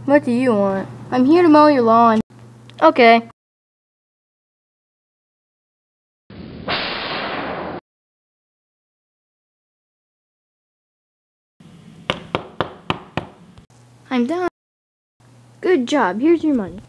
What do you want? I'm here to mow your lawn. Okay. I'm done. Good job. Here's your money.